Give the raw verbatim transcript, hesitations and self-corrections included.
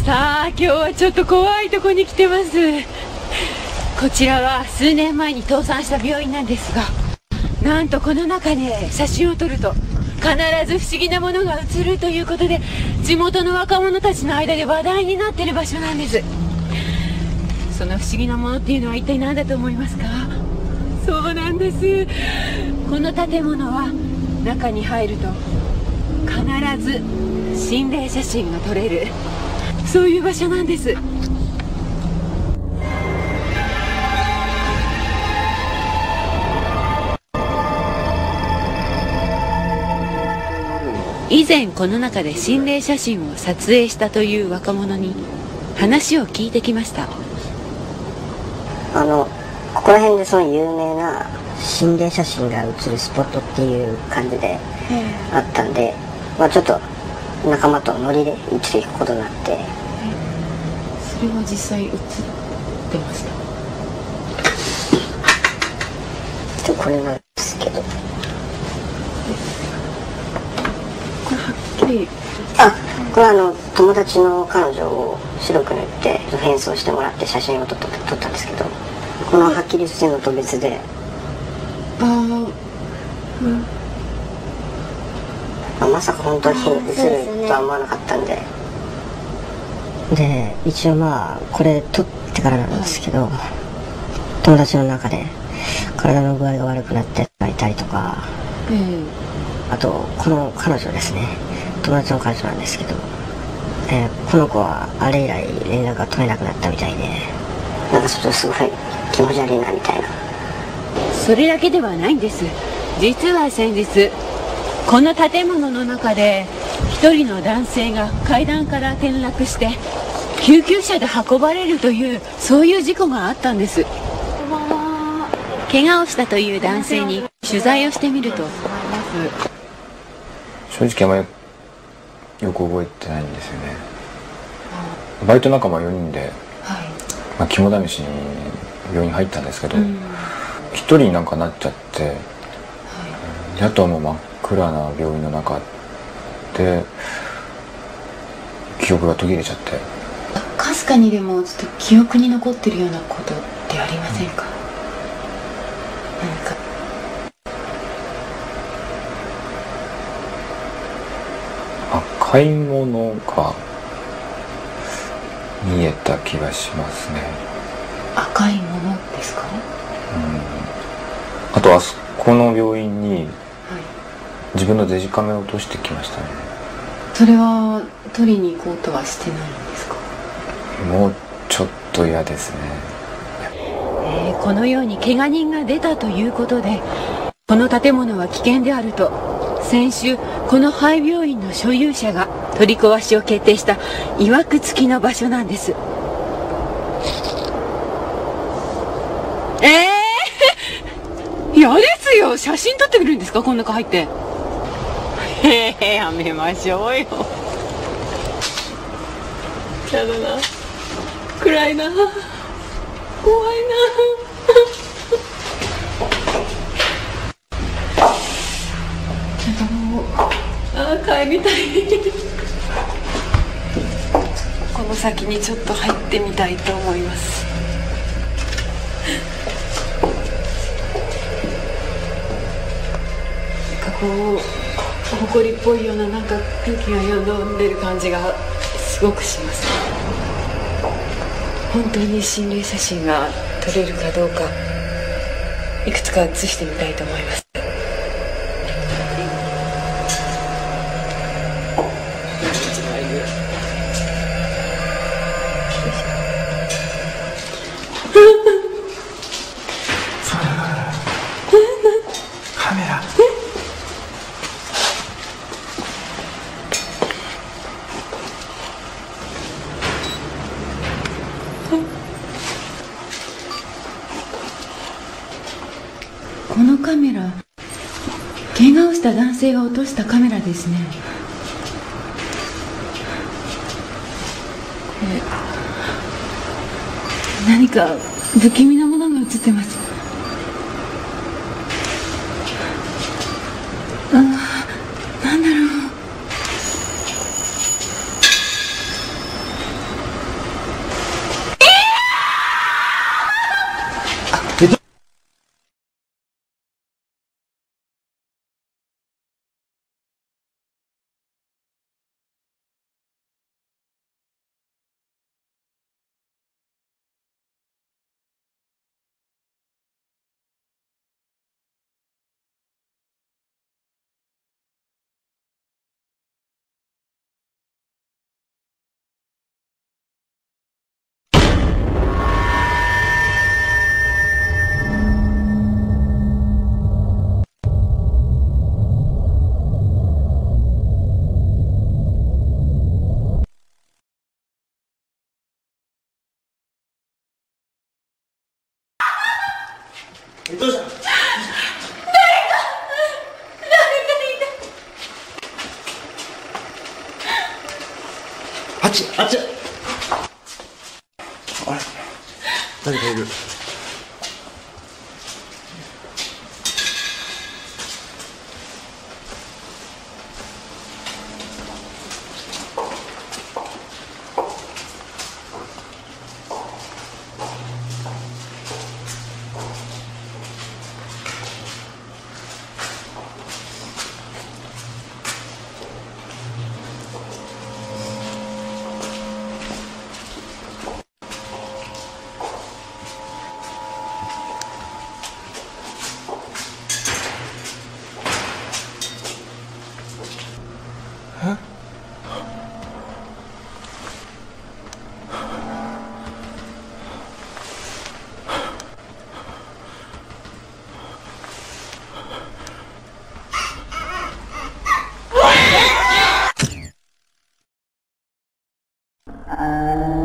さあ今日はちょっと怖いとこに来てます。こちらは数年前に倒産した病院なんですが、なんとこの中で写真を撮ると必ず不思議なものが映るということで、地元の若者たちの間で話題になっている場所なんです。その不思議なものっていうのは一体何だと思いますか？そうなんです。この建物は中に入ると必ず心霊写真が撮れる、そういう場所なんです。以前この中で心霊写真を撮影したという若者に話を聞いてきました。 あのここら辺でその有名な心霊写真が写るスポットっていう感じであったんで、まあ、ちょっと仲間とノリで行っていくことになって。 それは実際写ってました？ これなんですけど、 これはっきり、 あ、これはあの友達の彼女を白く塗って変装してもらって写真を撮った撮ったんですけど、このはっきりしてるのと別で、 ああ、うん、 まあ、まさか本当に映るとは思わなかったんで、で一応まあこれ撮ってからなんですけど、友達の中で体の具合が悪くなっていたりとか、 えー、 あとこの彼女ですね、友達の彼女なんですけど、えー、この子はあれ以来連絡が取れなくなったみたいで、なんかちょっとすごい気持ち悪いなみたいな。 それだけではないんです。実は先日この建物の中で一人の男性が階段から転落して救急車で運ばれるという、そういう事故があったんです。怪我をしたという男性に取材をしてみると、 正直あまりよく覚えてないんですよね。バイト仲間よにんで、はい、まあ、肝試しに病院入ったんですけど、一人になんかなっちゃって、はい、あとはもう真っ暗な病院の中で記憶が途切れちゃって。 かすかにでもちょっと記憶に残ってるようなことってありませんか？うん、何か赤いものが見えた気がしますね。 赤いものですか？うん、 あとあそこの病院に、はい、自分のデジカメを落としてきましたね。 それは取りに行こうとはしてないんですか？ もうちょっと嫌ですね。 えー、このように怪我人が出たということで、この建物は危険であると先週この廃病院の所有者が取り壊しを決定した曰く付きの場所なんです。えー、嫌ですよ。写真撮ってくるんですか、この中入って。へえ、やめましょうよ。やだな、暗いな、怖いな。なんかもう、あー帰りたい。この先にちょっと入ってみたいと思います。なんかこう埃っぽいような、なんか空気がよどんでる感じがすごくします。本当に心霊写真が撮れるかどうか、いくつか写してみたいと思います。 カメラ。 このカメラ、怪我をした男性が落としたカメラですね。これ何か不気味なものが映ってます。ああ、なんだろう。 ちあっち、あれ誰かいる。 あ